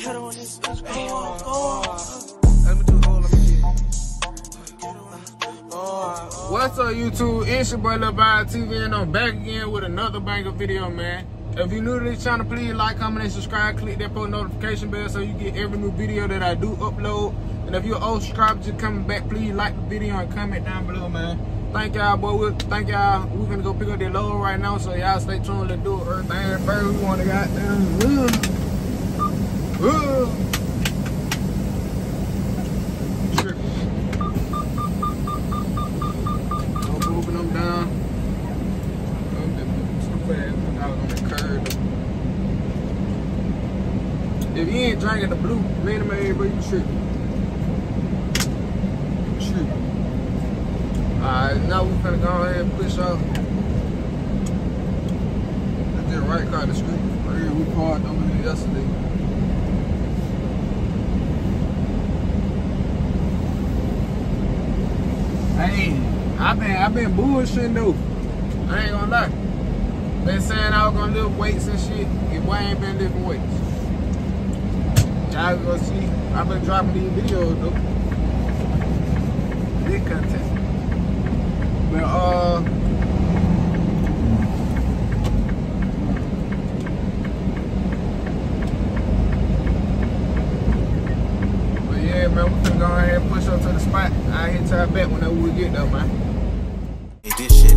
What's up, YouTube? It's your boy Lil Vibe TV, and I'm back again with another banger video, man. If you're new to this channel, please like, comment, and subscribe. Click that post notification bell so you get every new video that I do upload. And if you're an old subscriber just coming back, please like the video and comment down below, man. Thank y'all, boy. Thank y'all. We're gonna go pick up that load right now, so y'all stay tuned. Let's do everything first. We want to goddamn. Moving them down. Too fast. I was on the curve. If you ain't drinking the blue, man, bro, you tripping. Alright, now we finna go ahead and push off. That's just right across the street. Right here, we parked over here yesterday. Hey, I've been bullshitting though. I ain't gonna lie. Been saying I was gonna lift weights and shit. Your boy ain't been lifting weights. Y'all gonna see. I've been dropping these videos though. Big content. But yeah, man, we can go ahead and push up to the spot. I'll hit y'all back whenever we get there, man. Hey, this shit.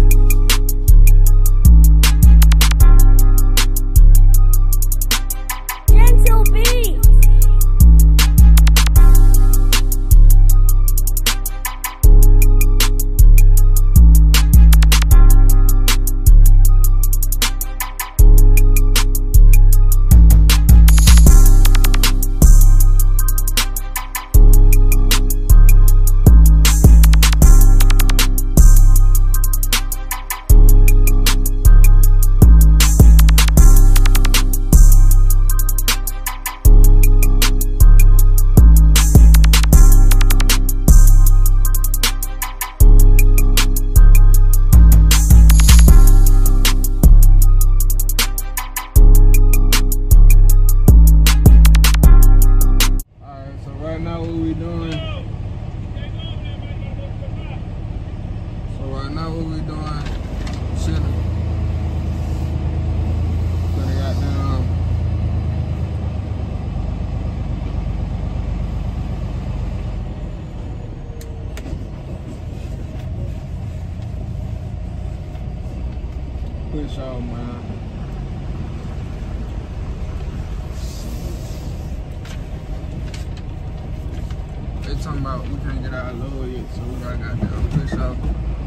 Push off, man. They talking about we can't get our load yet, so we gotta goddamn push off.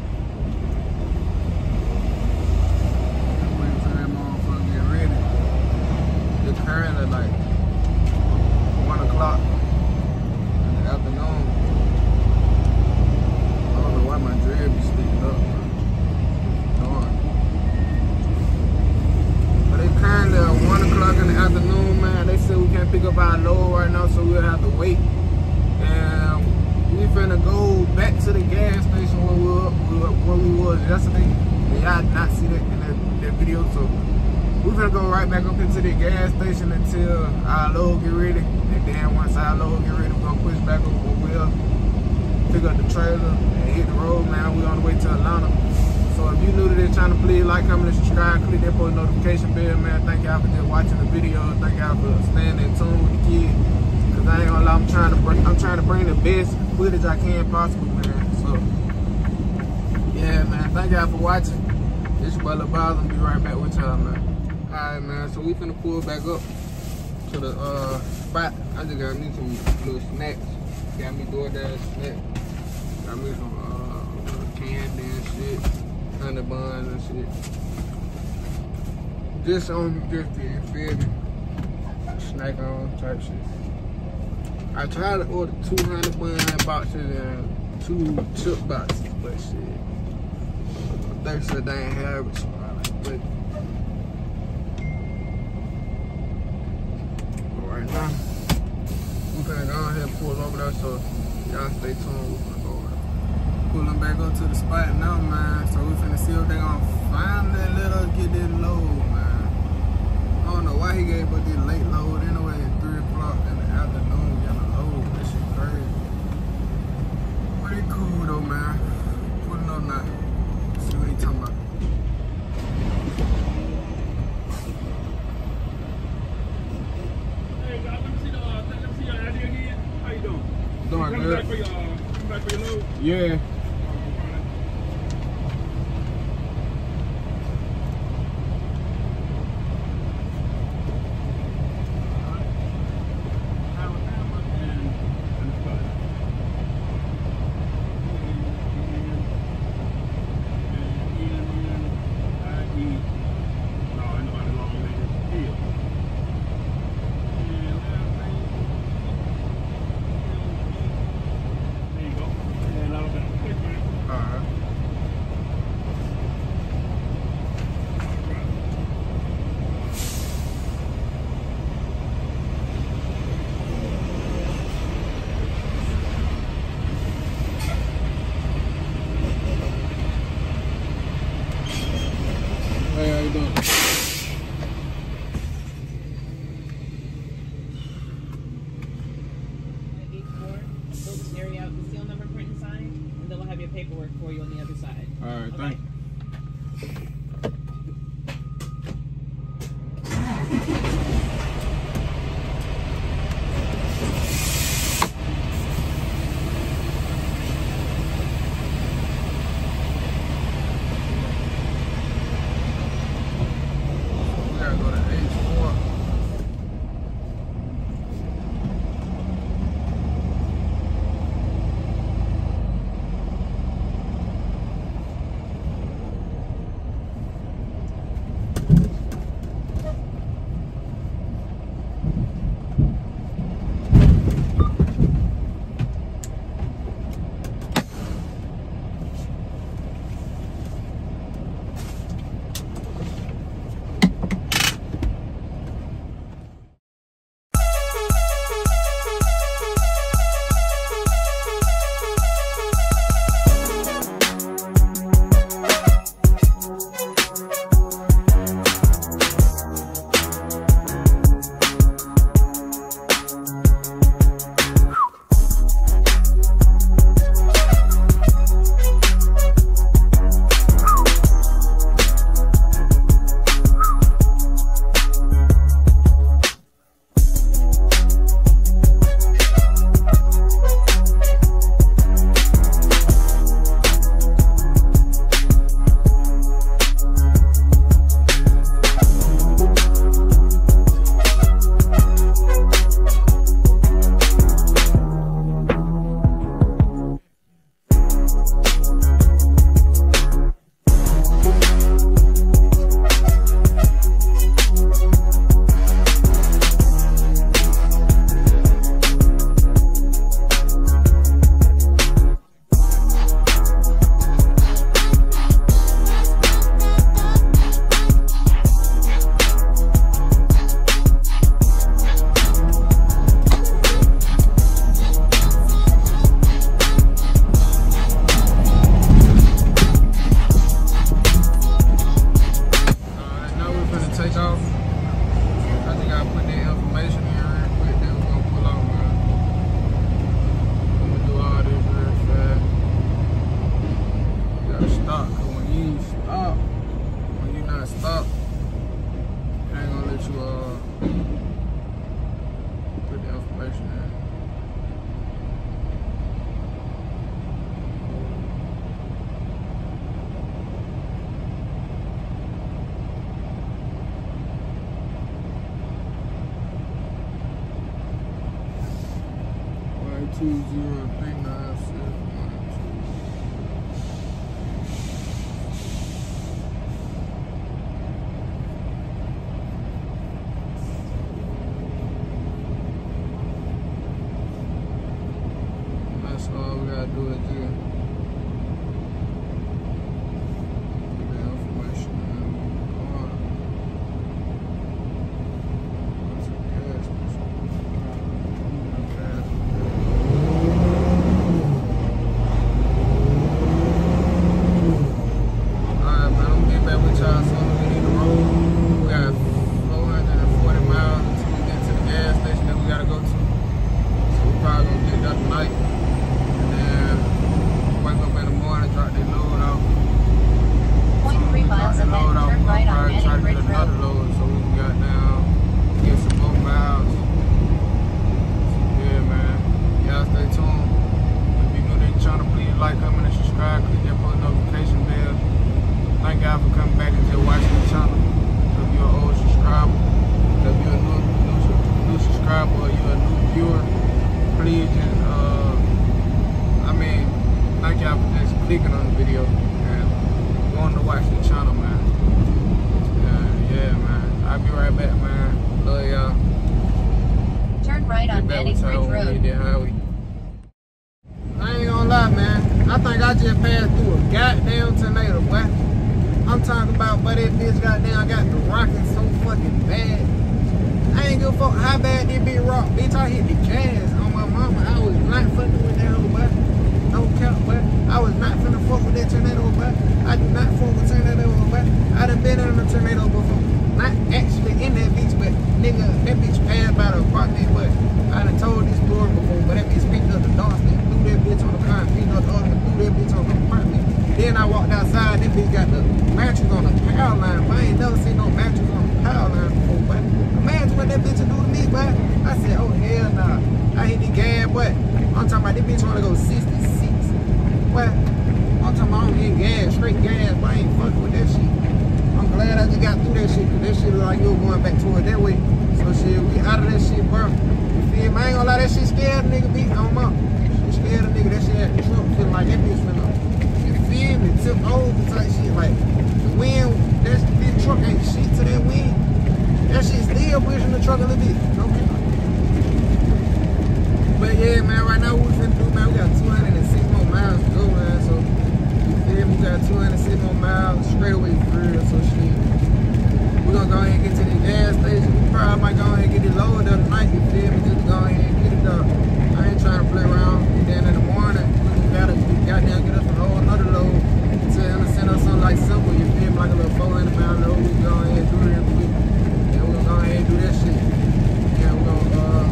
Waiting for that motherfucker to get ready. It's currently like 1 o'clock in the afternoon. I don't know why my dread be sticking up, man. Currently at 1 o'clock in the afternoon, man. They said we can't pick up our load right now, so we'll have to wait. And we finna go back to the gas station where we was yesterday. And y'all did not see that in that video, so we finna go right back up into the gas station until our load get ready. And then once our load get ready, we're gonna push back over the wheel, pick up the trailer, and hit the road, man. We on the way to Atlanta. So if you new to this channel, please like, comment, and subscribe. Click that post notification bell, man. Thank y'all for just watching the video. Thank y'all for staying in tune with the kids. Cause I ain't gonna lie, I'm trying to bring the best footage I can possible, man. So yeah, man. Thank y'all for watching. This your boy Lil Vibe. I'm gonna be right back with y'all, man. Alright, man. So we finna pull back up to the spot. I just got me some little snacks. Got me DoorDash snacks. Got me some candy and shit. Honey buns and shit. Just on just to, you feel me? Snack on type shit. I tried to order 200 bun boxes and 2 chip boxes, but shit. They said they ain't have it, so I like, but right now, we're gonna go ahead and pull over there, so y'all stay tuned. Pulling back up to the spot now, man. So we finna see if they gonna finally let us get this load, man. I don't know why he gave us this late load anyway at 3 o'clock. Yeah. Hey, how you doing? Fill this area out, the seal number, print and sign, and then we'll have your paperwork for you on the other side. All right, thank you. That's all we gotta do is just get the information and go on. What's the gas? right back, man. Love y'all. Turn right on Mannix Ridge Road. I ain't gonna lie, man. I think I just passed through a goddamn tornado, boy. I'm talking about, but that bitch goddamn got the rocking so fucking bad. I ain't give a fuck how bad this bitch rock. Bitch, I hit the gas on my mama. I was not fucking with that hoe, boy. No cap, boy. I was not finna fuck with that tornado, boy. I do not fuck with tornado, boy. I done been in a tornado before. Not actually in that bitch, but nigga, that bitch passed by the apartment, but I done told this story before, but that bitch picked up the doorstep, threw that bitch on the car, picked up the other one, threw that bitch on the apartment. Then I walked outside, that bitch got the mattress on the power line. I ain't never seen no mattress on the power line before, but imagine what that bitch will do to me, but I said, oh hell nah. I hit the gas, but I'm talking about this bitch wanna go 66. But I'm talking about I'm hitting gas, straight gas, but I ain't fucking with that shit. I'm glad I just got through that shit, cause that shit look like you were going back toward that way. So shit, we out of that shit, bro. You feel me? I ain't gonna lie, that shit scared a nigga beat on my. She scared a nigga, that shit had the truck feeling like that bitch finna. You feel me? Tip over type shit, like the wind, this truck ain't shit to that wind. That shit still pushing the truck a little bit. Okay. But yeah, man, right now what we finna do, man, we got 206 more miles to go, man. So you feel me? We got 206 more miles straight away through, so shit. We're gonna go ahead and get to the gas station. We probably might go ahead and get it lowered up tonight, you feel me? Just go ahead and get it done. I ain't trying to play around. And then in the morning, we gotta goddamn get us a whole another load to send us something like simple, you feel me? Like a little 400-pound load. We go ahead and do it real quick. And we're gonna go ahead and do that shit. Yeah, we're gonna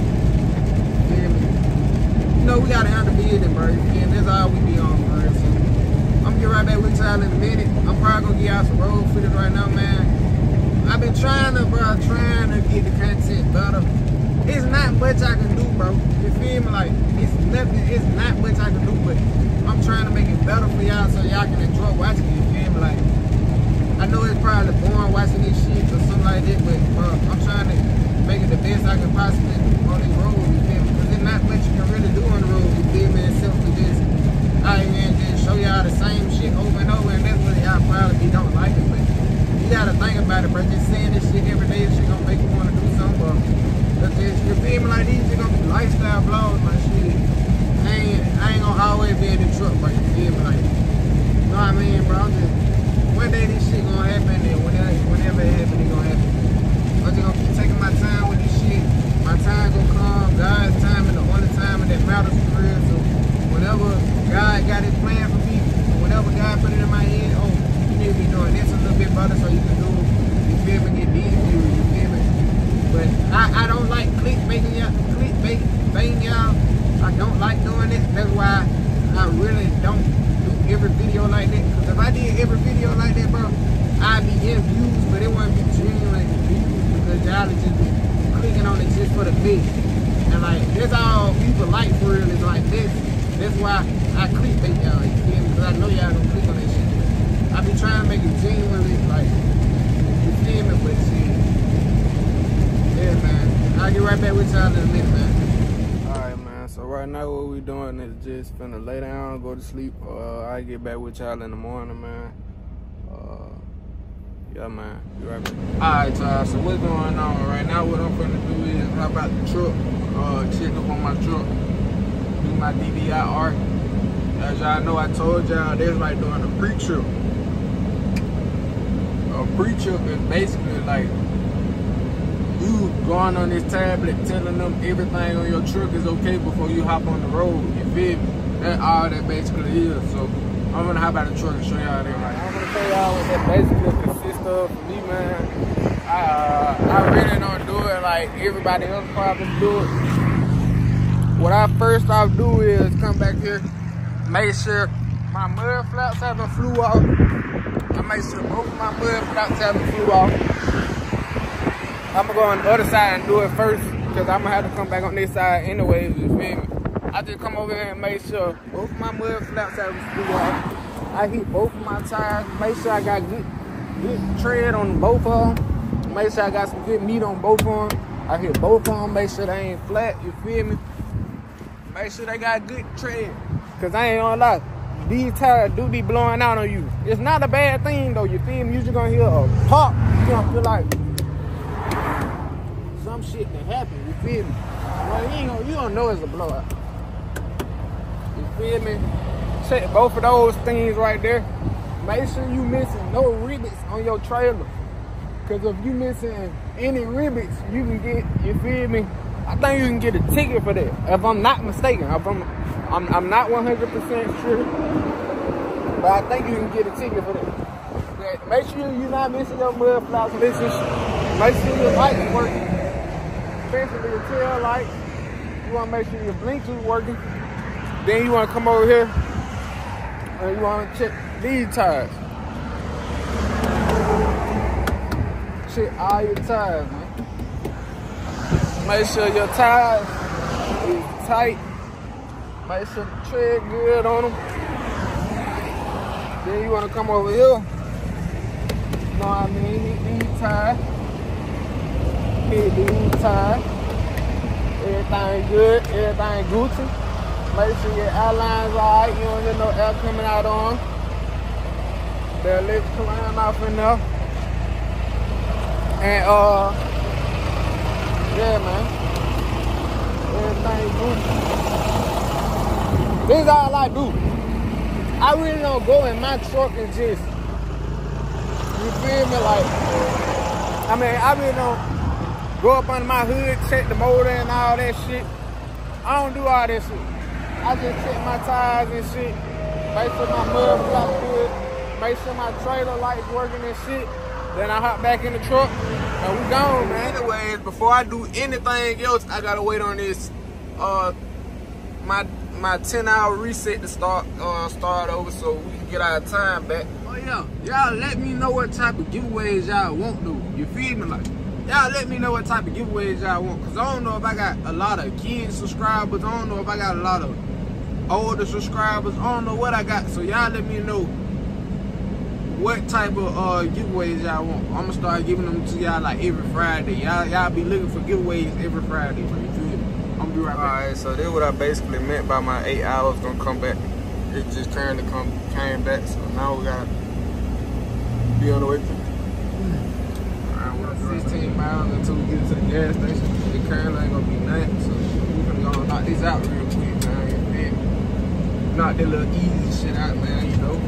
feel me? You know, we gotta handle business, bro. And that's all we be on, bro. So I'm gonna get right back with y'all in a minute. I'm probably gonna get out some road footage right now, man. I've been trying to get the content better. It's not much I can do, bro. You feel me? Like, it's not much I can do, but I'm trying to make it better for y'all so y'all can enjoy watching it, you feel me? Like, I know it's probably boring watching this shit or something like that, but bro, I'm trying to make it the best I can possibly do on this road, you feel me? Because there's not much you can really do on the road, you feel me? Except for just out here and just show y'all the same shit over and over, and that's what y'all probably don't like it, but you gotta think about it, bro. Just saying this shit every day, this shit gonna make you wanna do something, bro. Cause you feel me, like these shit gonna be lifestyle vlogs, my shit. I ain't gonna always be in the truck, bro. You feel me, like, you know what I mean, bro? I'm just, one day this shit gonna happen, and whenever it happen, it gonna happen. I'm just gonna keep taking my time with this shit. My time gonna come. God's time is the only time that matters for real. So whenever God got his plan for me, whenever God put it in my head, oh, you need to be doing this a little bit better so you can do, you feel me, get these views, you feel me? But I don't like clickbaiting y'all. I don't like doing it. That's why I really don't do every video like that. Because if I did every video like that, bro, I'd be getting views, but it wouldn't be genuine views because y'all just be clicking on it just for the click. And like, that's all people like for real, is like this. That's why I clickbait y'all, you feel me? Because I know y'all gonna click on that shit. I be trying to make it genuinely, like, you feel me? But shit, yeah, man. I'll get right back with y'all in a minute, man. Alright, man. So right now what we doing is just finna lay down, go to sleep. I'll get back with y'all in the morning, man. Yeah, man. Be right back. Alright, y'all. So what's going on right now? What I'm finna do is hop out the truck, check up on my truck, do my DVIR. As y'all know, I told y'all they was like doing a pre-trip. A pre-trip is basically like you going on this tablet telling them everything on your truck is okay before you hop on the road. You feel me? That's all that basically is. So I'm gonna hop out the truck and show y'all that right. I'm gonna show y'all what that basically consists of for me, man. I really don't do it like everybody else probably do it. What I first off do is come back here, make sure my mud flaps haven't flew off. I make sure both of my mud flaps haven't flew off. I'm gonna go on the other side and do it first, because I'm gonna have to come back on this side anyway, you feel me? I just come over here and make sure both of my mud flaps haven't flew off. I hit both of my tires, make sure I got good tread on both of them. Make sure I got some good meat on both of them. I hit both of them, make sure they ain't flat, you feel me? Make sure they got good tread. Cause I ain't gonna lie, these tires do be blowing out on you. It's not a bad thing though, you feel me? You just gonna hear a pop, you gonna feel like, some shit that happen. You feel me? Well, you don't know it's a blowout. You feel me? Check both of those things right there. Make sure you missing no rivets on your trailer. Cause if you missing any rivets, you can get, you feel me? I think you can get a ticket for that. If I'm not mistaken. If I'm not 100% sure. But I think you can get a ticket for that. But make sure you're not missing your mud flaps. Make sure your lights working. Especially your tail lights. You wanna make sure your blinkers working. Then you wanna come over here and you wanna check these tires. Check all your tires, man. Make sure your tires is tight. Make sure the tread good on them. Then you wanna come over here. You know what I mean? Hit these tires. Hit these tires. Everything good, everything Gucci. Make sure your outlines are alright. You don't get no air coming out on. The electrical line off in there. And yeah, man. Everything Gucci. This is all I do. I really don't go in my truck and just, you feel me, like, I mean, I really don't go up under my hood, check the motor and all that shit. I don't do all that shit. I just check my tires and shit, make sure my mud flaps good, make sure my trailer lights working and shit. Then I hop back in the truck and we gone, man. Anyways, before I do anything else, I gotta wait on this, my 10-hour reset to start over so we can get our time back. Oh yeah, y'all let me know what type of giveaways y'all want to. You feel me? Like, y'all let me know what type of giveaways y'all want. Cause I don't know if I got a lot of kids subscribers. I don't know if I got a lot of older subscribers. I don't know what I got. So y'all let me know what type of giveaways y'all want. I'm gonna start giving them to y'all like every Friday. Y'all be looking for giveaways every Friday. You feel me? I'm gonna be right back. Alright, so this is what I basically meant by my 8 hours gonna come back. It just turned to came back. So now we gotta be on the way to 16 miles until we get to the gas station. The current ain't gonna be nothing. So we're gonna go knock this out real quick, man. You feel me? Knock that little easy shit out, man, you know.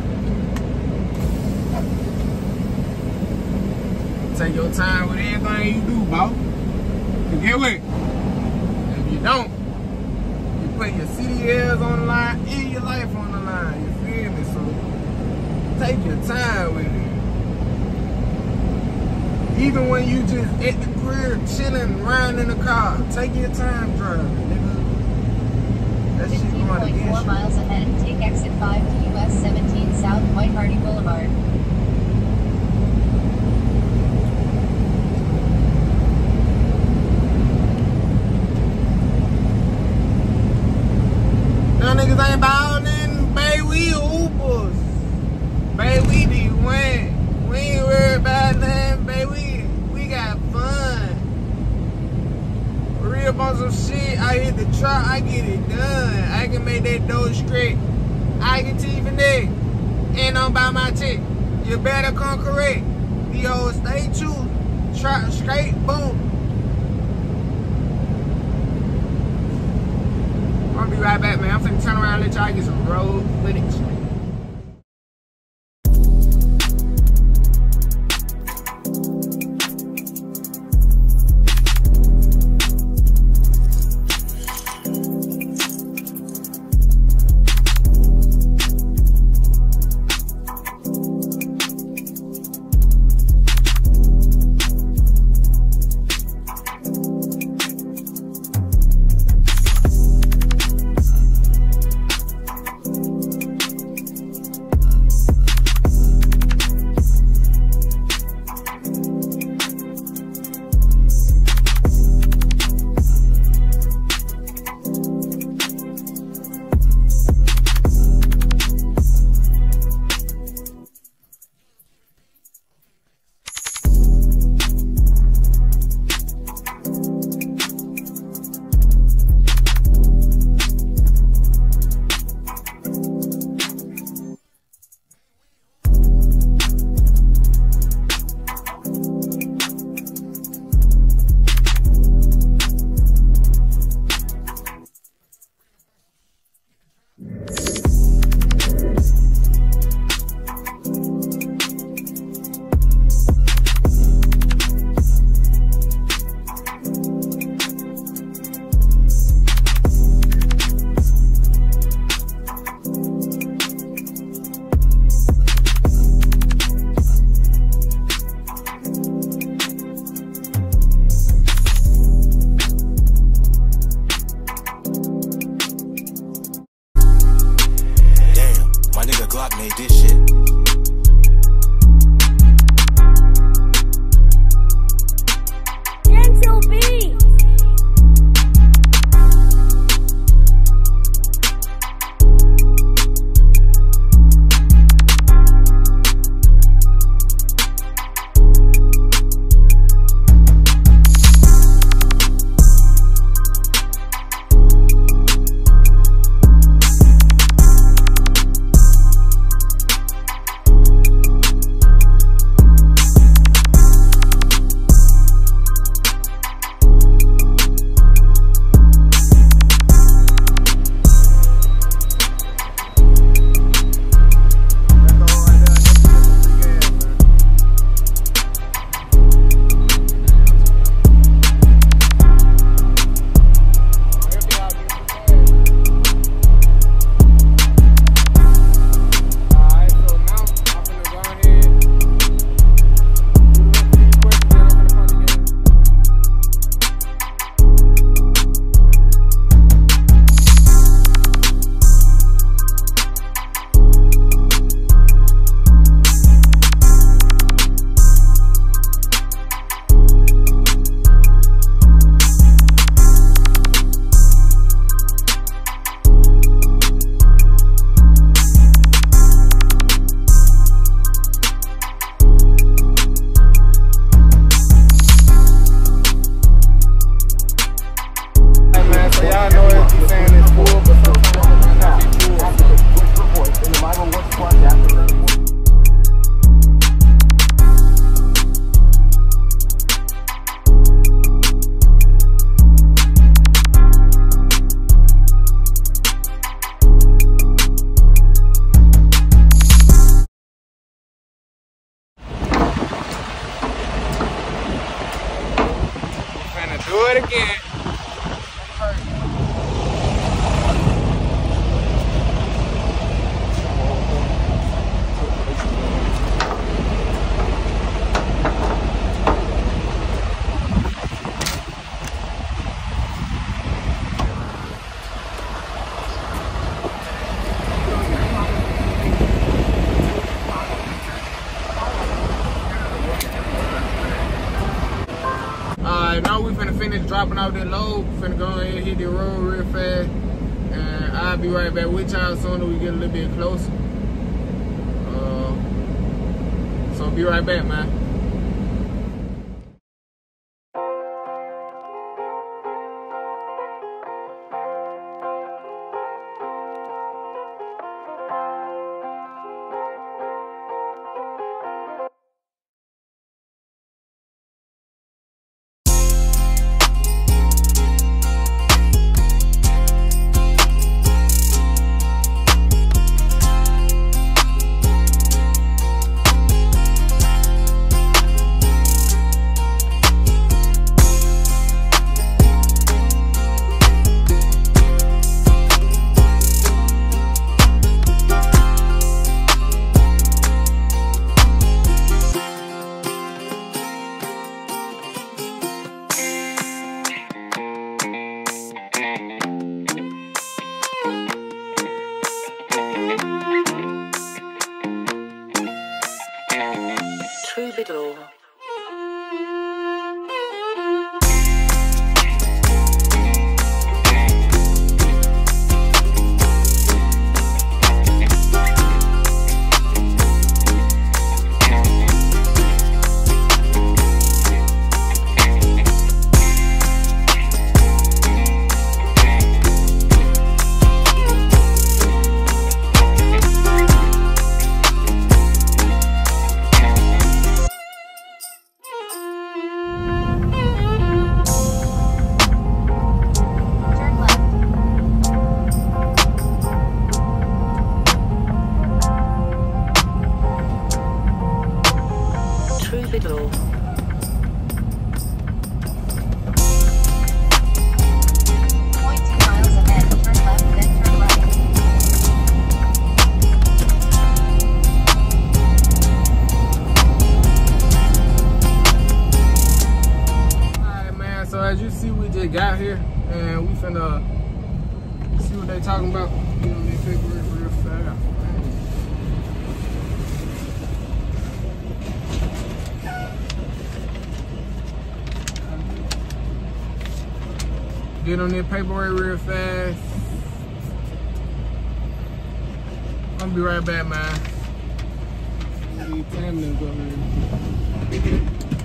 Take your time with everything you do, boss. And get what? If you don't, you put your CDLs on the line and your life on the line. You feel me? So take your time with it. Even when you just at the crib chilling, riding in the car, take your time driving, nigga. That shit going against you. 15.4 miles ahead, take exit 5 to US 17 South White Hardy Boulevard. Niggas ain't ballin', baby, we Ubers. Baby, we D1. We ain't worried about nothing, baby. We got fun. Real about some shit, I hit the truck, I get it done. I can make that dough straight. I can even that. And I'm by my chick. You better come correct. The old stay true. Truck straight, boom. I'll be right back, man. I'm finna turn around and let y'all get some road footage. it again. Now we finna finish dropping out that load. Finna go ahead and hit the road real fast. And I'll be right back with y'all as soon as we get a little bit closer. So be right back, man. Troubadour. Troubadour. 0.2 miles ahead, turn left, then turn right. Alright, man, so as you see, we just got here and we finna see what they talking about. Get on their paperwork real fast. Get on their paperwork real fast. I'll be right back, man. Need time to go ahead.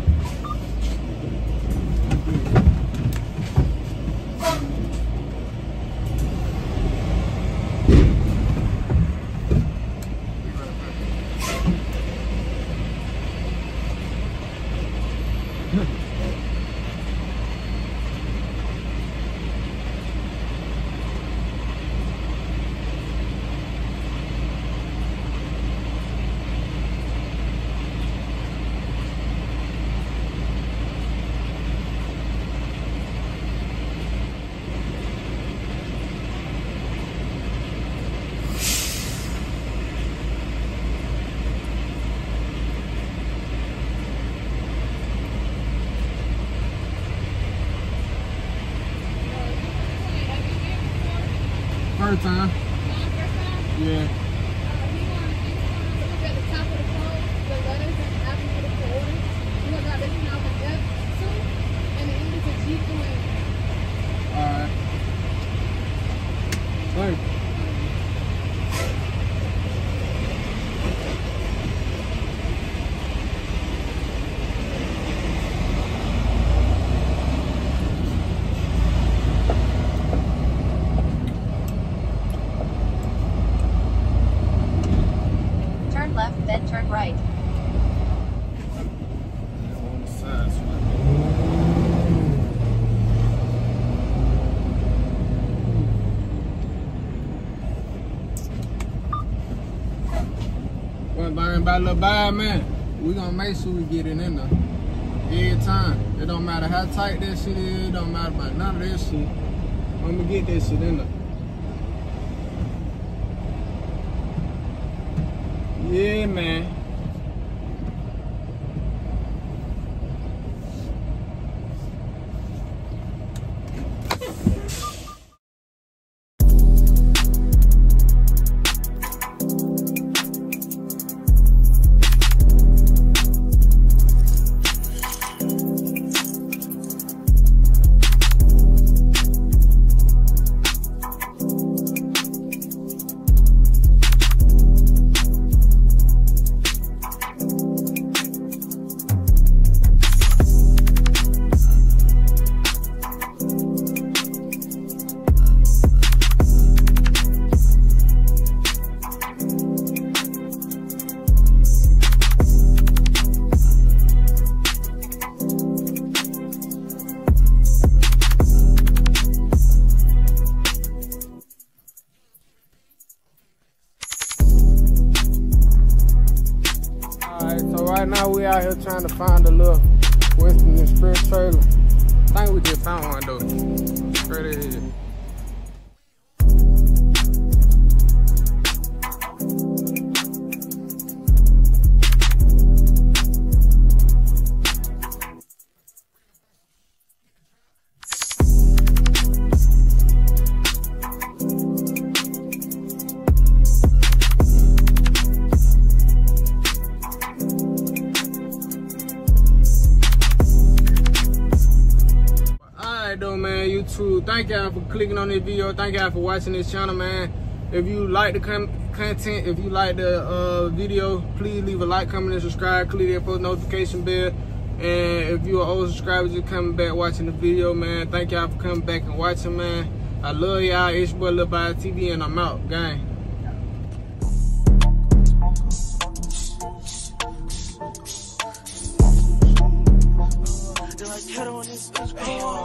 First time. Yeah. Alright. Thanks. Turn left, then turn right. On the side, Well, by little by, man, we gonna make sure we get it in there. Every time. It don't matter how tight that shit is. It don't matter about none of that shit. I'm gonna get that shit in there. Yeah, man. So right now we out here trying to find a little Western Express trailer. I think we just found one though. Straight ahead. Though, man, YouTube, thank y'all for clicking on this video. Thank y'all for watching this channel, man. If you like the content, if you like the video, please leave a like, comment, and subscribe. Click that post notification bell. And if you're an old subscriber just coming back watching the video, man, thank y'all for coming back and watching, man. I love y'all. It's your boy Lil Bias TV, and I'm out, gang. Like,